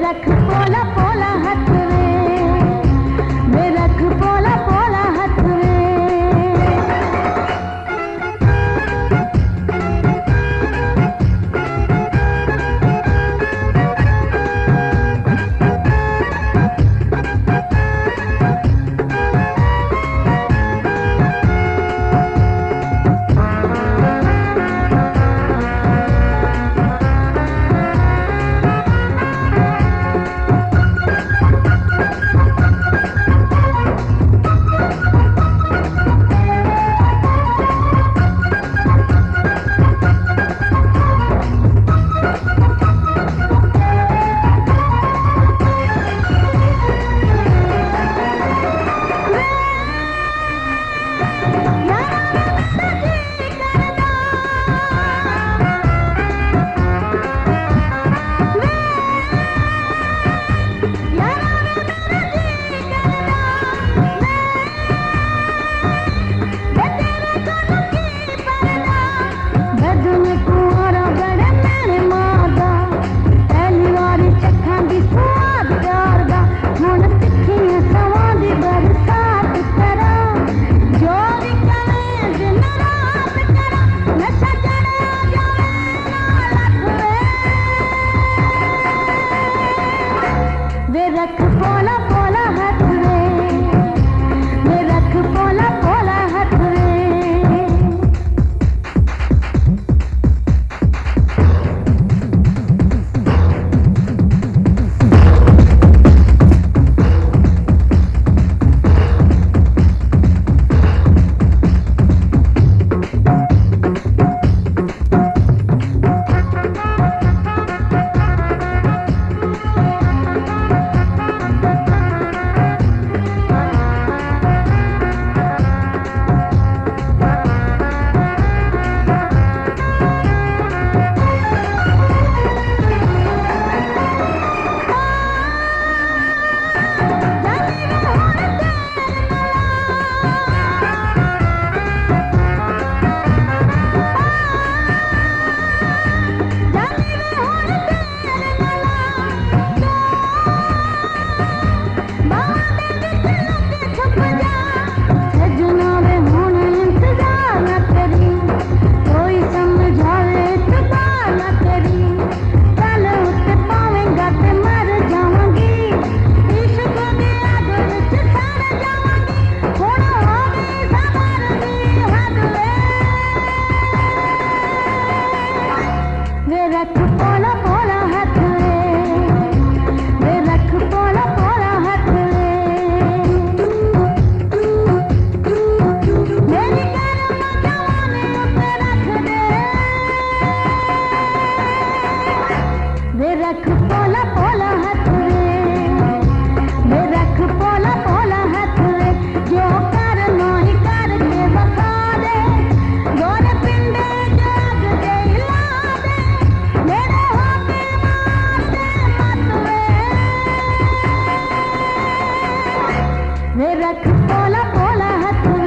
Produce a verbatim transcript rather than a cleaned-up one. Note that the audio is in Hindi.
रख पोला पोला हाथ में, वे रख पोला पोला हाथ में। रख पोला पोला हाथ में, वे रख पोला पोला हाथ में। रख पोला पोला हाथ में, वे रख पोला पोला हाथ में। मेरी गर्म जवानी उसे रख दे, वे रख पोला पोला हाथ में, वे रख पोला पोला हाथ में। जो करना ही करके बता दे, गोरे पिंडे जाग दे हिला दे, मेरे होके मार दे मत वे, वे रख पोला पोला हाथ में।